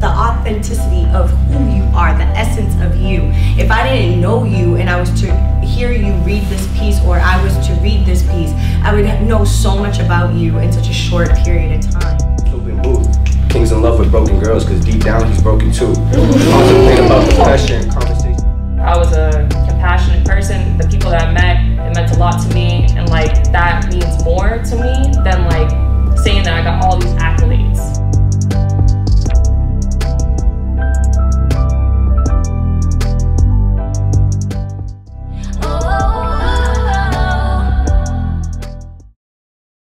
the authenticity of who you are, the essence of you. If I didn't know you and I was to hear you read this piece, or I was to read this piece, I would know so much about you in such a short period of time. Open booth. King's in love with broken girls because deep down he's broken too. Contemplate about depression and conversation. I was a compassionate person. The people that I met, it meant a lot to me, and like that means more to me than like saying that I got all these accolades.